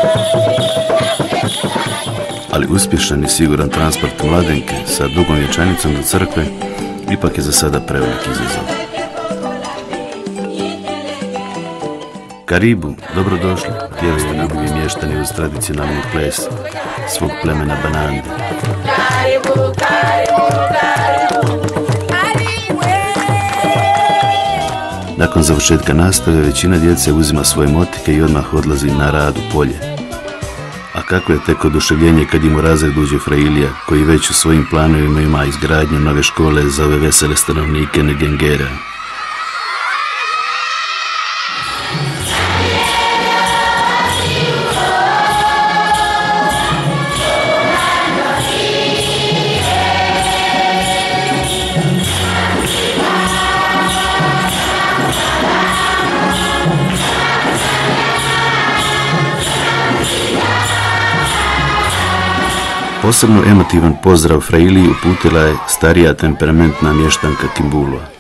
Ali uspješan i siguran transport mladenke sa dugom vjenčanicom do crkve ipak je za sada prevelik izazov. Karibu, dobrodošli, pjevaju ljubivi mještani uz tradicionalni ples svog plemena Banande. Karibu, karibu, karibu. Nakon završetka nastave većina djece uzima svoje motike i odmah odlazi na rad u polje. A kakvo je tek oduševljenje kad im u razred uđe Frailija, koji već u svojim planovima ima izgradnju nove škole za ove vesele stanovnike Negengera. Posebno emotivan pozdrav Frailiji uputila je starija temperamentna mještanka Kimbulua.